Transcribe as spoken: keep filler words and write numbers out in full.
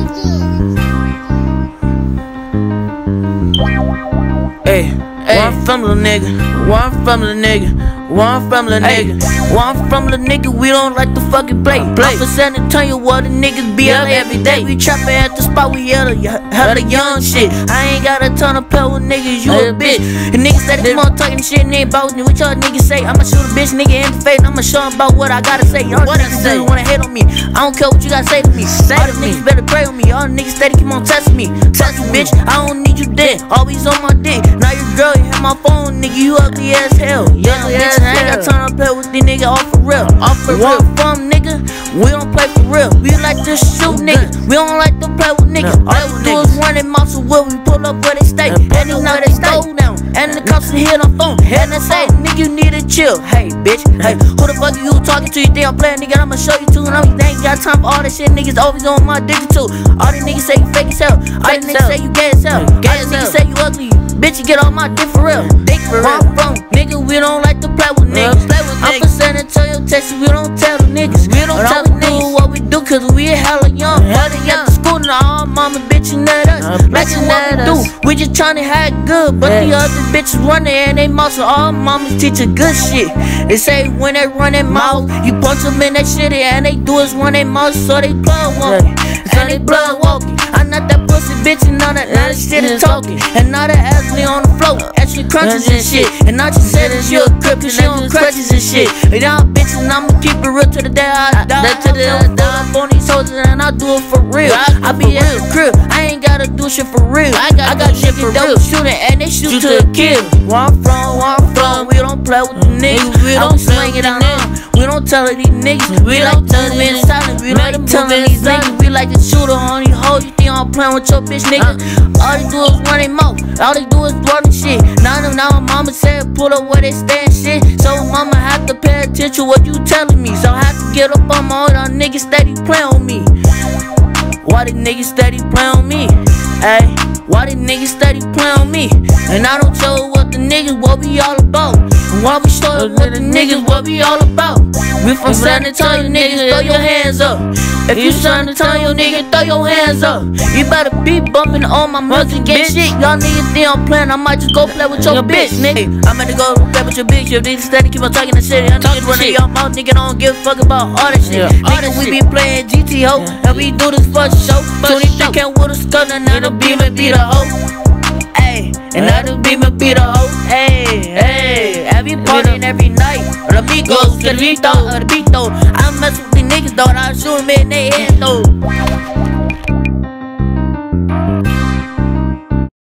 Hey, hey, one from the nigga, one from the nigga, one from the nigga, one from the nigga. We don't like to fucking play. Play for San Antonio, where the niggas be out every day. We trapping at the spot, we hella, hella young shit. I ain't got a ton of play with niggas, you a bitch. And niggas that come on talking shit, and ain't about what y'all niggas say. I'ma shoot a bitch nigga in the face, I'ma show him about what I gotta say. Y'all niggas really wanna hate on me, I don't care what you gotta say to me. All the niggas better pray on me, all the niggas steady keep on testing me. Test you, bitch, I don't need you dead, always on my dick. Now your girl, you hit my phone, nigga, you ugly as hell. Yeah, bitch, I ain't got time to play with these niggas off for real. Off for real, from nigga, we don't play for real. We like to shoot niggas, we don't like to play with niggas. All we do is run in mouths where we pull up where they stay. And they know they go down, and the cops will hit on phone. And they say, nigga, you need to chill. Hey, bitch, hey, who the fuck are you talking to? You think I'm playing, nigga? I'ma show you too. And I ain't got time for all that shit. Niggas always on my digital. All these niggas say you fake as hell. All these niggas say you gay as hell. All these niggas say you ugly. Bitch, you get on my dick for real. Dick for real. From nigga, we don't like to play with niggas. Play with I'm from San Antonio, Texas. We don't tell the niggas. We don't tell the niggas what we do, cause we hella young. Buddy at the school, and all mama bitchin' at us. Like what we do, we just tryna have good. But the other bitches running and they muscle. All mamas teaching good shit. They say when they run their mouth, you punch them in that shit, and they do is run their mouth, so they blood walking. So they blood walking. I'm not that pussy bitch, and all that, all that shit is talking. And all that Ashley on the floor, Ashley crunches and shit. And I just said that she a crip, cause she on crutches and shit. And y'all bitches, I'ma keep it real to the day I die. To the day I die up on these soldiers, and I do it for real. I be at the crib, I ain't gotta do shit for real. I got, I got niggas that was shooting, and they shoot to a kill. Where I'm from, where I'm from, we don't play with the niggas. We don't slang it out on. We don't tell these niggas. We like to move in silence. We like to telling these niggas. We like to shoot on these hoes. You think I'm playing with your bitch, nigga? All they do is run their mouth. All they do is running shit. Now, now my mama said pull up where they stand shit. So mama have to pay attention what you telling me. So I have to get up on my own. Y'all niggas steady playing on me. Why the niggas steady playing on me? Ay, why the niggas steady playing on me? And I don't show what the niggas what we all about. And why we show what the niggas what we all about. We from San Antonio, niggas, throw your hands up. If you San Antonio, nigga, throw your hands up. You better be bumping on my music and shit. Y'all niggas think I'm playing, I might just go play with your bitch, nigga. I'm gonna go play with your bitch. Your niggas steady keep on talking that shit. I'm talking running your mouth, nigga, don't give a fuck about all that shit. Nigga, we be playing G T O, and we do this for show. twenty-three can't with us, cause another beam and be the hoe. Ayy, another beam and be the hoe. Ayy, ayy, every party every night. The amigos, the Rito, the Bito. I mess with the niggas though, and I shoot them in their head though.